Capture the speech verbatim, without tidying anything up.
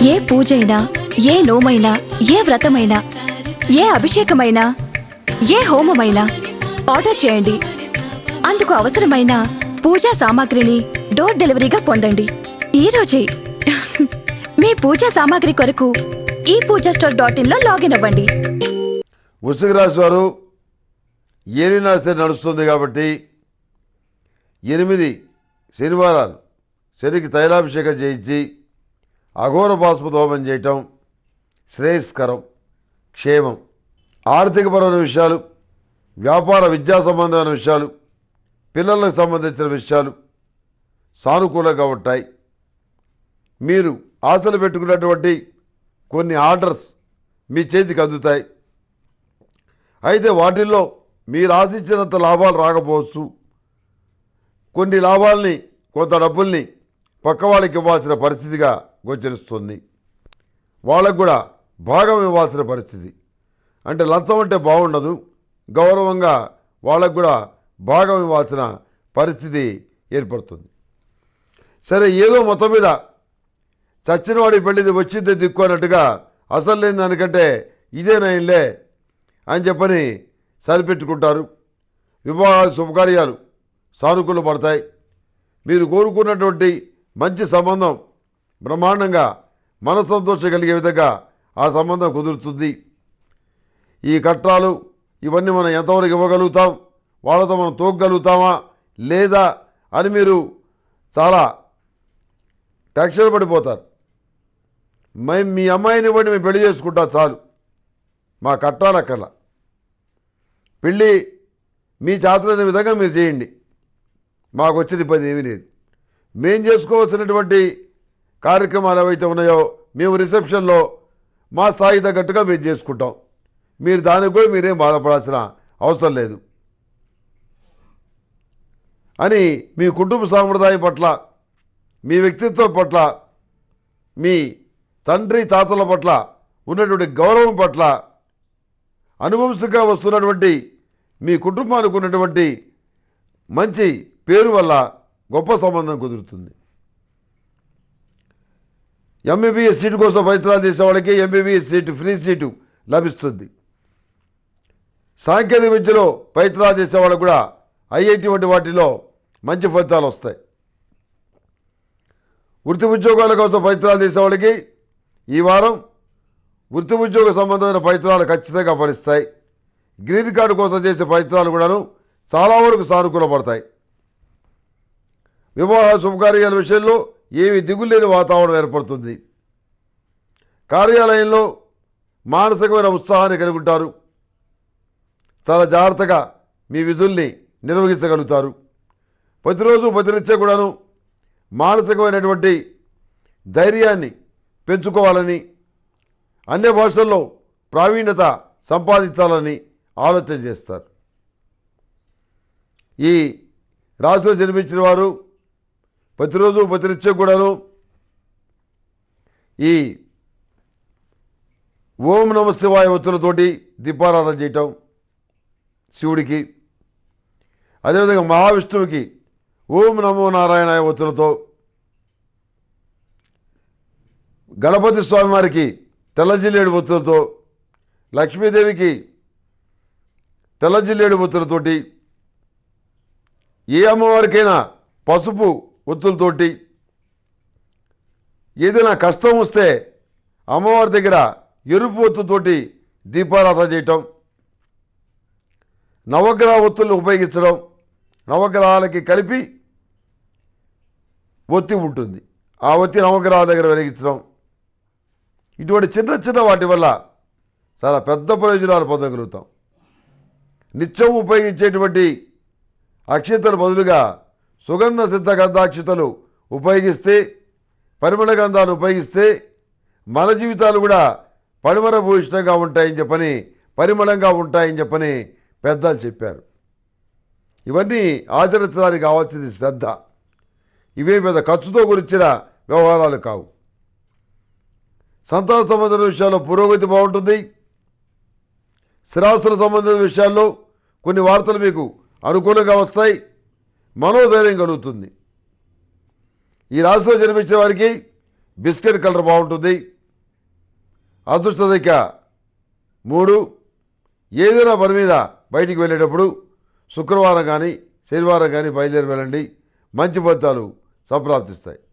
ఏ పూజైనా, ఏ నోమైనా, ఏ వ్రతమైనా, ఏ అభిషేకమైనా, ఏ హోమమైనా ఆర్డర్ చేయండి. అందుకు అవసరమైన పూజా సామాగ్రిని డోర్ డెలివరీగా పొందండి. ఈ రోజే మీ పూజా సామాగ్రి కొరకు ఈ పూజా స్టోర్ డాట్ ఇన్ లో లాగిన్ అవ్వండి. వృశ్చిక రాశి వారు ఏలినాశ నడుస్తుంది కాబట్టి ఎనిమిది శనివారాలు శనికి తైలాభిషేకం చేయించి అఘోర బాస్మతి హోమం చేయటం శ్రేయస్కరం, క్షేమం. ఆర్థికపరమైన విషయాలు, వ్యాపార విద్యా సంబంధమైన విషయాలు, పిల్లలకు సంబంధించిన విషయాలు సానుకూలంగా ఉంటాయి. మీరు ఆశలు పెట్టుకున్నటువంటి కొన్ని ఆర్డర్స్ మీ చేతికి అందుతాయి. అయితే వాటిల్లో మీరు ఆశించినంత లాభాలు రాకపోవచ్చు. కొన్ని లాభాలని, కొంత డబ్బుల్ని పక్క వాళ్ళకి ఇవ్వాల్సిన పరిస్థితిగా గోచరిస్తుంది. వాళ్ళకు కూడా భాగం ఇవ్వాల్సిన పరిస్థితి. అంటే లంచం అంటే బాగుండదు, గౌరవంగా వాళ్ళకు కూడా భాగం ఇవ్వాల్సిన పరిస్థితి ఏర్పడుతుంది. సరే, ఏదో మొత్తం మీద చచ్చినవాడి పెళ్ళిది వచ్చిందే దిక్కు అన్నట్టుగా అసలు లేని దానికంటే ఇదేనైన్లే అని చెప్పని సరిపెట్టుకుంటారు. వివాహాలు, శుభకార్యాలు సానుకూల పడతాయి. మీరు కోరుకున్నటువంటి మంచి సంబంధం బ్రహ్మాండంగా మన సంతోషం కలిగే విధంగా ఆ సంబంధం కుదురుతుంది. ఈ కట్టాలు ఇవన్నీ మనం ఎంతవరకు ఇవ్వగలుగుతాం, వాళ్ళతో మనం తోగలుగుతామా లేదా అని మీరు చాలా టెన్షన్ పడిపోతారు. మేము మీ అమ్మాయిని ఇవ్వండి, మేము పెళ్లి చేసుకుంటా చాలు, మా కట్టాలు అక్కడ పెళ్ళి మీ చేతలైన విధంగా మీరు చేయండి, మాకు వచ్చిన ఇబ్బంది ఏమీ లేదు. మేము చేసుకోవాల్సినటువంటి కార్యక్రమాలు ఏవైతే ఉన్నాయో మేము రిసెప్షన్లో మా స్థాయి తగ్గట్టుగా మేము చేసుకుంటాం, మీరు దానికి కూడా మీరేం బాధపడాల్సిన అవసరం లేదు అని మీ కుటుంబ సాంప్రదాయం పట్ల, మీ వ్యక్తిత్వం పట్ల, మీ తండ్రి తాతల పట్ల ఉన్నటువంటి గౌరవం పట్ల, అనువంశంగా వస్తున్నటువంటి మీ కుటుంబానికి ఉన్నటువంటి మంచి పేరు వల్ల గొప్ప సంబంధం కుదురుతుంది. ఎంబీబీఎస్ సీటు కోసం ప్రయత్నాలు చేసే వాళ్ళకి ఎంబీబీఎస్ సీటు ఫ్రీ సీటు లభిస్తుంది. సాంకేతిక విద్యలో ప్రయత్నాలు చేసే వాళ్ళకు కూడా ఐఐటి వంటి వాటిలో మంచి ఫలితాలు వస్తాయి. వృత్తి ఉద్యోగాల కోసం ప్రయత్నాలు చేసే వాళ్ళకి ఈ వారం వృత్తి ఉద్యోగ సంబంధమైన ప్రయత్నాలు ఖచ్చితంగా ఫలిస్తాయి. గ్రీన్ కార్డు కోసం చేసే ప్రయత్నాలు కూడాను చాలా వరకు సానుకూల పడతాయి. వివాహ శుభకార్యాల విషయంలో ఏమి దిగులేని వాతావరణం ఏర్పడుతుంది. కార్యాలయంలో మానసికమైన ఉత్సాహాన్ని కలిగి ఉంటారు. చాలా జాగ్రత్తగా మీ విధుల్ని నిర్వహించగలుగుతారు. ప్రతిరోజు ప్రతినిత్యం కూడాను మానసికమైనటువంటి ధైర్యాన్ని పెంచుకోవాలని, అన్య భాషల్లో ప్రావీణ్యత సంపాదించాలని ఆలోచన చేస్తారు. ఈ రాశిలో జన్మించిన వారు ప్రతిరోజు ప్రతినిత్యం కూడాను ఈ ఓం నమ శివాయ ఒత్తులతోటి దీపారాధన చేయటం శివుడికి, అదేవిధంగా మహావిష్ణువుకి ఓం నమో నారాయణాయ ఒత్తులతో, గణపతి స్వామివారికి తెల్లజిల్లేడు ఒత్తులతో, లక్ష్మీదేవికి తెల్లజిల్లేడు ఒత్తులతోటి, ఏ అమ్మవారికైనా పసుపు ఒత్తులతోటి, ఏదైనా కష్టం వస్తే అమ్మవారి దగ్గర ఎరుపు ఒత్తుతోటి దీపారాధన చేయటం, నవగ్రహ ఒత్తులను ఉపయోగించడం, నవగ్రహాలకి కలిపి ఒత్తి ఉంటుంది, ఆ ఒత్తి నవగ్రహాల దగ్గర వెలిగించడం, ఇటువంటి చిన్న చిన్న వాటి వల్ల చాలా పెద్ద ప్రయోజనాలు పొందగలుగుతాం. నిత్యం ఉపయోగించేటువంటి అక్షింతల బదులుగా సుగంధ సిద్ధ గంధాక్షితలు ఉపయోగిస్తే, పరిమళ గంధాలు ఉపయోగిస్తే మన జీవితాలు కూడా పరిమళ భూయిష్టంగా ఉంటాయని చెప్పని, పరిమళంగా ఉంటాయని చెప్పని పెద్దలు చెప్పారు. ఇవన్నీ ఆచరించడానికి కావాల్సింది శ్రద్ధ. ఇవే పెద్ద ఖర్చుతో గురించిన వ్యవహారాలు కావు. సంతాన సంబంధించిన విషయాల్లో పురోగతి బాగుంటుంది. స్థిరాస్తుల సంబంధించిన విషయాల్లో కొన్ని వార్తలు మీకు అనుకూలంగా వస్తాయి, మనోధైర్యం కలుగుతుంది. ఈ రాశిలో జన్మించిన వారికి బిస్కెట్ కలర్ బాగుంటుంది, అదృష్ట సంఖ్య మూడు. ఏదైనా పని మీద బయటికి వెళ్ళేటప్పుడు శుక్రవారం కానీ శనివారం కానీ బయలుదేరి వెళ్ళండి. మంచి ఫలితాలు సంప్రాప్తిస్తాయి.